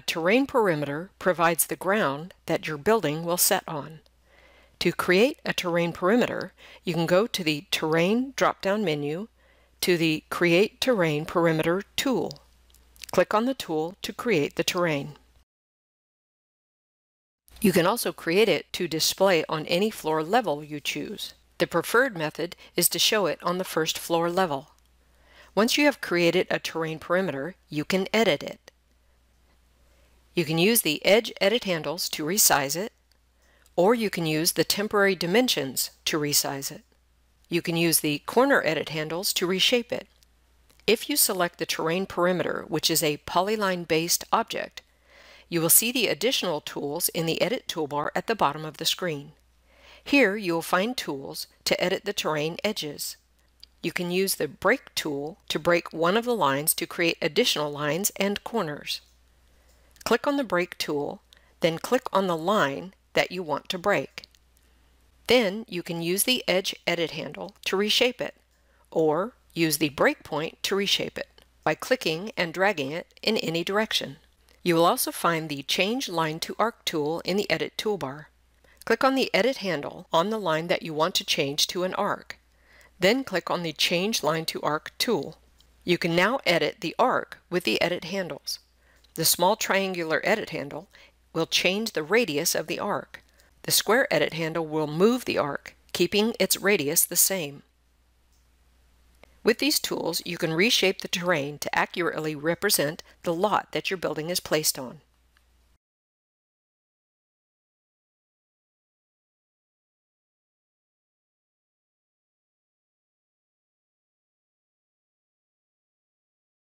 terrain perimeter provides the ground that your building will set on. To create a terrain perimeter, you can go to the Terrain drop-down menu to the Create Terrain Perimeter tool. Click on the tool to create the terrain. You can also create it to display on any floor level you choose. The preferred method is to show it on the first floor level. Once you have created a terrain perimeter, you can edit it. You can use the edge edit handles to resize it, or you can use the temporary dimensions to resize it. You can use the corner edit handles to reshape it. If you select the terrain perimeter, which is a polyline-based object, you will see the additional tools in the Edit toolbar at the bottom of the screen. Here you will find tools to edit the terrain edges. You can use the Break tool to break one of the lines to create additional lines and corners. Click on the Break tool, then click on the line that you want to break. Then you can use the Edge Edit handle to reshape it, or use the breakpoint to reshape it by clicking and dragging it in any direction. You will also find the Change Line to Arc tool in the Edit toolbar. Click on the Edit handle on the line that you want to change to an arc. Then click on the Change Line to Arc tool. You can now edit the arc with the edit handles. The small triangular edit handle will change the radius of the arc. The square edit handle will move the arc, keeping its radius the same. With these tools, you can reshape the terrain to accurately represent the lot that your building is placed on.